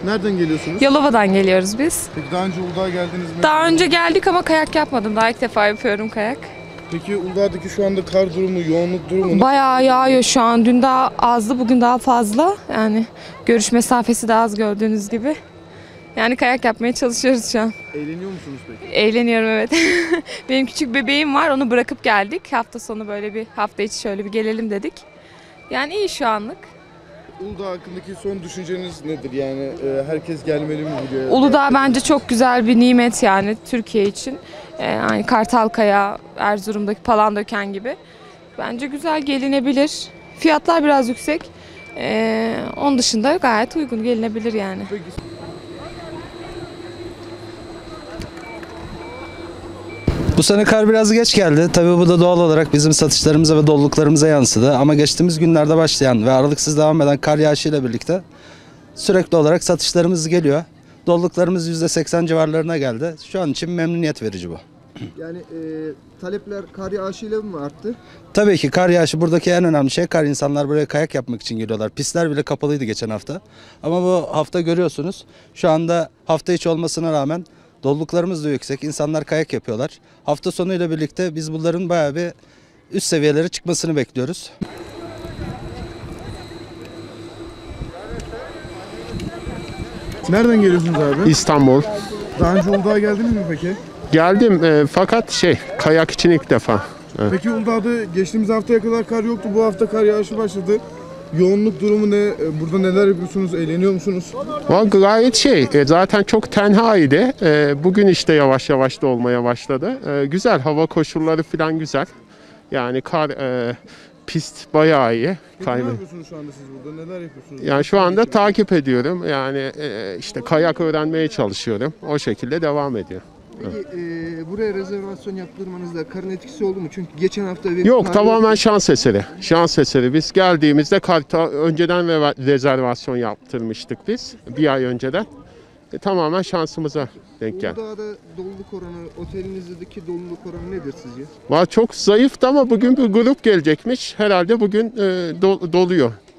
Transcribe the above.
Nereden geliyorsunuz? Yalova'dan geliyoruz biz. Peki daha önce Uludağ'a geldiniz mi? Daha önce geldik ama kayak yapmadım. Daha ilk defa yapıyorum kayak. Peki Uludağ'daki şu anda kar durumu, yoğunluk durumu nasıl? Bayağı yağıyor şu an. Dün daha azdı, bugün daha fazla. Yani görüş mesafesi de az gördüğünüz gibi. Yani kayak yapmaya çalışıyoruz şu an. Eğleniyor musunuz peki? Eğleniyorum, evet. Benim küçük bebeğim var, onu bırakıp geldik. Hafta sonu böyle bir hafta içi şöyle bir gelelim dedik. Yani iyi şu anlık. Uludağ hakkındaki son düşünceniz nedir? Yani herkes gelmeli mi buraya? Uludağ bence çok güzel bir nimet yani Türkiye için. Yani Kartalkaya, Erzurum'daki Palandöken gibi. Bence güzel, gelinebilir. Fiyatlar biraz yüksek. Onun dışında gayet uygun, gelinebilir yani. Peki. Bu sene kar biraz geç geldi. Tabii bu da doğal olarak bizim satışlarımıza ve doluluklarımıza yansıdı. Ama geçtiğimiz günlerde başlayan ve aralıksız devam eden kar yağışıyla birlikte sürekli olarak satışlarımız geliyor. Doluluklarımız %80 civarlarına geldi. Şu an için memnuniyet verici bu. Yani talepler kar yağışıyla mı arttı? Tabii ki kar yağışı buradaki en önemli şey. Kar, insanlar buraya kayak yapmak için geliyorlar. Pistler bile kapalıydı geçen hafta. Ama bu hafta görüyorsunuz, şu anda hafta içi olmasına rağmen doluluklarımız da yüksek. İnsanlar kayak yapıyorlar. Hafta sonuyla birlikte biz bunların bayağı bir üst seviyelere çıkmasını bekliyoruz. Nereden geliyorsunuz abi? İstanbul. Daha önce Uludağ'a geldiniz mi peki? Geldim fakat kayak için ilk defa. Evet. Peki Uludağ'da geçtiğimiz haftaya kadar kar yoktu. Bu hafta kar yağışı başladı. Yoğunluk durumu ne? Burada neler yapıyorsunuz? Eğleniyor musunuz? Gayet zaten çok tenhaydı. Bugün işte yavaş yavaş da olmaya başladı. Güzel, hava koşulları falan güzel. Yani pist bayağı iyi. Peki ne yapıyorsunuz şu anda siz burada? Neler yapıyorsunuz? Yani şu anda takip ediyorum. Yani işte kayak öğrenmeye çalışıyorum. O şekilde devam ediyor. Peki buraya rezervasyon yaptırmanızda karın etkisi oldu mu? Çünkü geçen hafta... Yok, tamamen şans eseri. Şans eseri. Biz geldiğimizde önceden rezervasyon yaptırmıştık biz. Bir ay önceden. Tamamen şansımıza denk geldi. Uludağ'da doluluk oranı, otelinizdeki doluluk oranı nedir sizce? Çok zayıftı ama bugün bir grup gelecekmiş. Herhalde bugün doluyor.